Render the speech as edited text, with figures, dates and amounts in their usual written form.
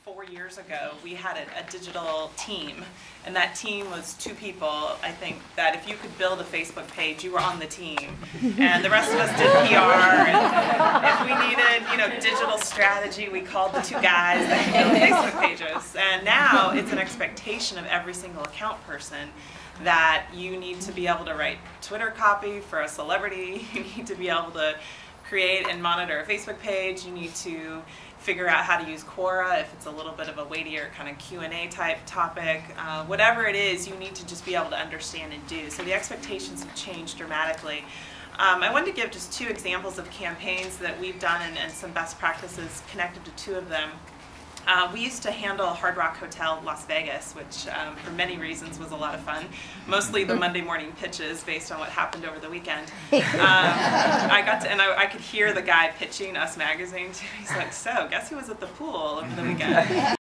4 years ago, we had a digital team, and that team was 2 people. I think that if you could build a Facebook page, you were on the team, and the rest of us did PR. And if we needed, digital strategy, we called the 2 guys that could build Facebook pages. And now it's an expectation of every single account person that you need to be able to write Twitter copy for a celebrity. You need to be able to create and monitor a Facebook page. You need to figure out how to use Quora if it's a little bit of a weightier kind of Q&A type topic. Whatever it is, you need to just be able to understand and do. So the expectations have changed dramatically. I wanted to give just 2 examples of campaigns that we've done and some best practices connected to 2 of them. We used to handle Hard Rock Hotel Las Vegas, which for many reasons was a lot of fun. Mostly the Monday morning pitches based on what happened over the weekend. I could hear the guy pitching Us Magazine too. He's like, so guess who was at the pool over the weekend?